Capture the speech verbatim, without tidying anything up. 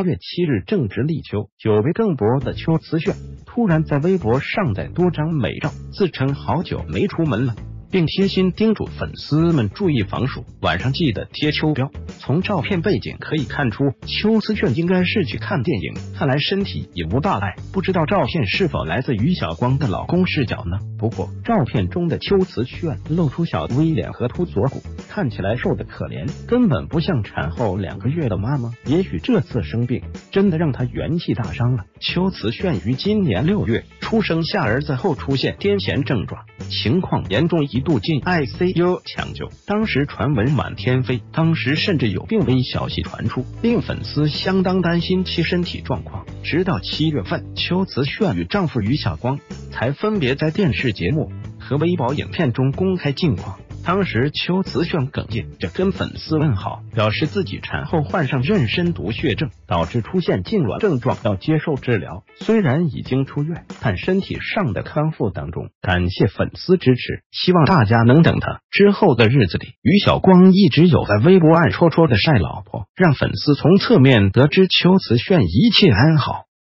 月七日，正值立秋，久违更薄的秋瓷炫突然在微博上载多张美照，自称好久没出门了，并贴心叮嘱粉丝们注意防暑，晚上记得贴秋膘。从照片背景可以看出，秋瓷炫应该是去看电影，看来身体也无大碍。不知道照片是否来自于小光的老公视角呢？不过照片中的秋瓷炫露出小 V 脸和凸锁骨，看起来瘦得可怜，根本不像产后两个月的妈妈。也许这次生病真的让她元气大伤了。秋瓷炫于今年六月出生下儿子后出现癫痫症状，情况严重，一度进 I C U 抢救，当时传闻满天飞，当时甚至有病危消息传出，令粉丝相当担心其身体状况。直到七月份，秋瓷炫与丈夫于晓光才分别在电视节目和微博影片中公开近况。当时秋瓷炫哽咽着跟粉丝问好，表示自己产后患上妊娠毒血症，导致出现痉挛症状，要接受治疗。虽然已经出院，但身体尚在康复当中，感谢粉丝支持，希望大家能等他。之后的日子里，于晓光一直有在微博暗戳戳的晒老婆，让粉丝从侧面得知秋瓷炫一切安好。